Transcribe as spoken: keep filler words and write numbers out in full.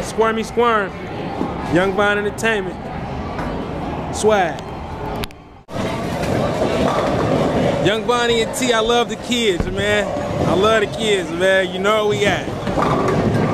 Squirmy Squirm. Young Von Entertainment. Swag. Young Bonnie and T, I love the kids, man. I love the kids, man. You know where we at.